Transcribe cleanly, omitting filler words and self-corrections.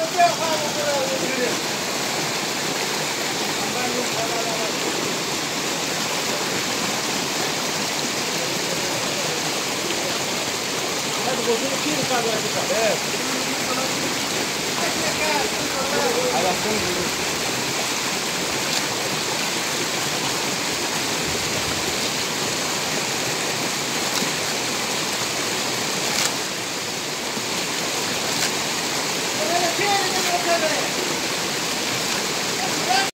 Bozunu kim kadar çıkar? Evet. Ayaktan gidiyor. Hadi